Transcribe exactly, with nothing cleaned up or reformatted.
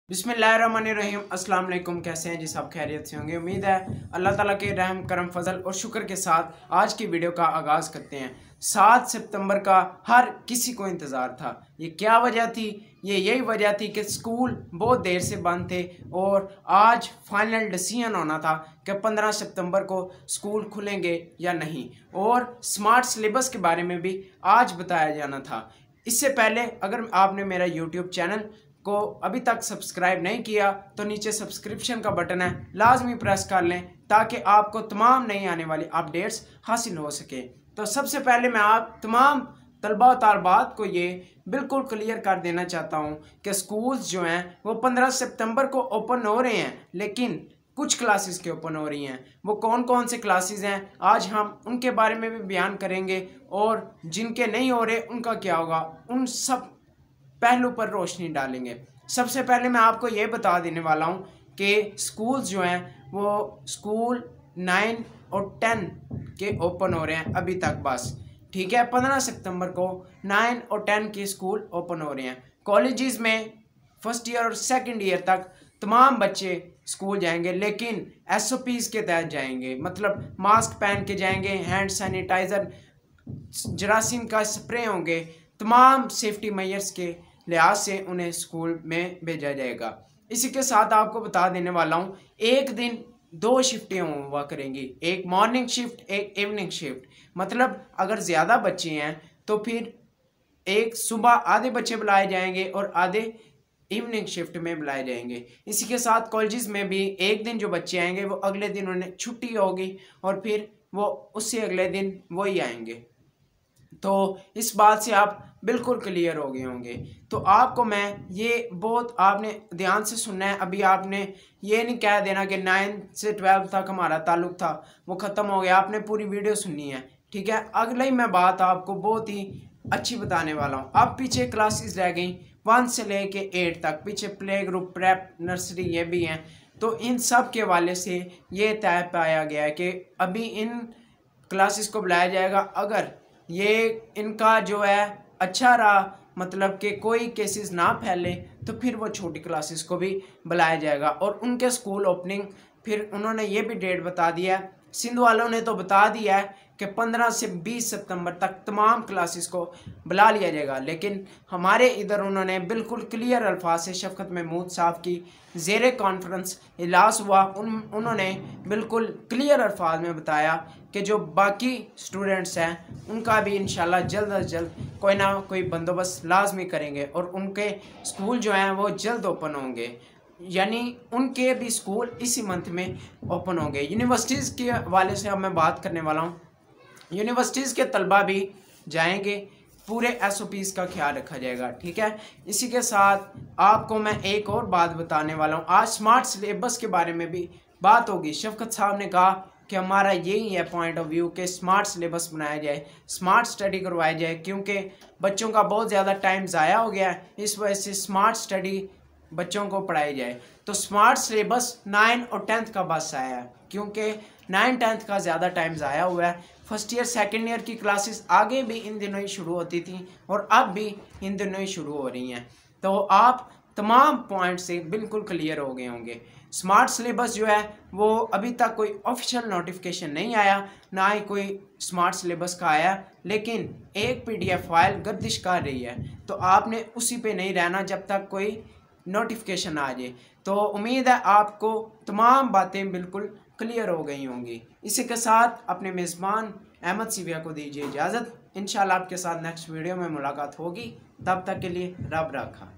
बिस्मिल्लाहिर्रहमानिर्रहीम अस्सलाम वालेकुम। कैसे हैं जी? सब खैरियत से होंगे। उम्मीद है अल्लाह ताला के रहम करम फजल और शुक्र के साथ आज की वीडियो का आगाज़ करते हैं। सात सितंबर का हर किसी को इंतज़ार था। ये क्या वजह थी? ये यही वजह थी कि स्कूल बहुत देर से बंद थे और आज फाइनल डिसीजन होना था कि पंद्रह सितंबर को स्कूल खुलेंगे या नहीं, और स्मार्ट सिलेबस के बारे में भी आज बताया जाना था। इससे पहले अगर आपने मेरा यूट्यूब चैनल को अभी तक सब्सक्राइब नहीं किया तो नीचे सब्सक्रिप्शन का बटन है, लाजमी प्रेस कर लें ताकि आपको तमाम नई आने वाली अपडेट्स हासिल हो सके। तो सबसे पहले मैं आप तमाम तलबा और तालबात को ये बिल्कुल क्लियर कर देना चाहता हूँ कि स्कूल्स जो हैं वो पंद्रह सितंबर को ओपन हो रहे हैं, लेकिन कुछ क्लासेस के ओपन हो रही हैं। वो कौन कौन से क्लासेस हैं आज हम उनके बारे में भी बयान करेंगे, और जिनके नहीं हो रहे उनका क्या होगा, उन सब पहलू पर रोशनी डालेंगे। सबसे पहले मैं आपको ये बता देने वाला हूँ कि स्कूल जो हैं वो स्कूल नाइन और टेन के ओपन हो रहे हैं अभी तक बस, ठीक है। पंद्रह सितंबर को नाइन और टेन के स्कूल ओपन हो रहे हैं। कॉलेजेस में फर्स्ट ईयर और सेकंड ईयर तक तमाम बच्चे स्कूल जाएंगे, लेकिन एस ओ पीज़ के तहत जाएंगे, मतलब मास्क पहन के जाएंगे, हैंड सैनिटाइज़र, जरासीम का स्प्रे होंगे, तमाम सेफ्टी मेजर्स के लिहाज से उन्हें स्कूल में भेजा जाएगा। इसी के साथ आपको बता देने वाला हूँ एक दिन दो शिफ्टें हुआ करेंगी, एक मॉर्निंग शिफ्ट एक इवनिंग शिफ्ट। मतलब अगर ज़्यादा बच्चे हैं तो फिर एक सुबह आधे बच्चे बुलाए जाएंगे और आधे इवनिंग शिफ्ट में बुलाए जाएंगे। इसी के साथ कॉलेजेस में भी एक दिन जो बच्चे आएंगे वो अगले दिन उन्हें छुट्टी होगी और फिर वो उससे अगले दिन वही आएंगे। तो इस बात से आप बिल्कुल क्लियर हो गए होंगे। तो आपको मैं ये बहुत आपने ध्यान से सुनना है। अभी आपने ये नहीं कह देना कि नाइन्थ से ट्वेल्थ तक हमारा ताल्लुक था वो ख़त्म हो गया, आपने पूरी वीडियो सुननी है, ठीक है। अगले ही मैं बात आपको बहुत ही अच्छी बताने वाला हूँ। अब पीछे क्लासेस रह गई वन से ले कर एट तक, पीछे प्ले ग्रुप, प्रेप, नर्सरी ये भी हैं। तो इन सब के हवाले से ये तय पाया गया है कि अभी इन क्लासेस को बुलाया जाएगा। अगर ये इनका जो है अच्छा रहा, मतलब कि कोई केसेस ना फैले, तो फिर वो छोटी क्लासेस को भी बुलाया जाएगा और उनके स्कूल ओपनिंग फिर उन्होंने ये भी डेट बता दिया है। सिंध वालों ने तो बता दिया है कि पंद्रह से बीस सितंबर तक तमाम क्लासेस को बुला लिया जाएगा, लेकिन हमारे इधर उन्होंने बिल्कुल क्लियर अल्फाज से शफ़क़त महमूद साहब की ज़ेरे कॉन्फ्रेंस इजलास हुआ, उन उन्होंने बिल्कुल क्लियर अल्फाज में बताया कि जो बाकी स्टूडेंट्स हैं उनका भी इंशाल्लाह जल्द अज जल्द कोई ना कोई बंदोबस्त लाजमी करेंगे और उनके स्कूल जो हैं वो जल्द ओपन होंगे, यानी उनके भी स्कूल इसी मंथ में ओपन होंगे। यूनिवर्सिटीज़ के हवाले से अब मैं बात करने वाला हूँ। यूनिवर्सिटीज़ के तलबा भी जाएंगे, पूरे एस ओ पीज़ का ख्याल रखा जाएगा, ठीक है। इसी के साथ आपको मैं एक और बात बताने वाला हूँ। आज स्मार्ट सिलेबस के बारे में भी बात होगी। शफ़क़त साहब ने कहा कि हमारा यही है पॉइंट ऑफ व्यू कि स्मार्ट सिलेबस बनाया जाए, स्मार्ट स्टडी करवाई जाए, क्योंकि बच्चों का बहुत ज़्यादा टाइम ज़ाया हो गया है, इस वजह से स्मार्ट स्टडी बच्चों को पढ़ाई जाए। तो स्मार्ट सिलेबस नाइन और टेंथ का बस आया है, क्योंकि नाइन टेंथ का ज़्यादा टाइम ज़ाया हुआ है। फर्स्ट ईयर सेकेंड ईयर की क्लासेस आगे भी इन दिनों ही शुरू होती थी और अब भी इन दिनों ही शुरू हो रही हैं। तो आप तमाम पॉइंट से बिल्कुल क्लियर हो गए होंगे। स्मार्ट सिलेबस जो है वो अभी तक कोई ऑफिशियल नोटिफिकेशन नहीं आया, ना ही कोई स्मार्ट सिलेबस का आया, लेकिन एक पीडीएफ फाइल गर्दिश कर रही है। तो आपने उसी पे नहीं रहना जब तक कोई नोटिफिकेशन आ जाए। तो उम्मीद है आपको तमाम बातें बिल्कुल क्लियर हो गई होंगी। इसी के साथ अपने मेज़बान अहमद सीविया को दीजिए इजाज़त। इंशाल्लाह आपके साथ नेक्स्ट वीडियो में मुलाकात होगी। तब तक के लिए रब रखा।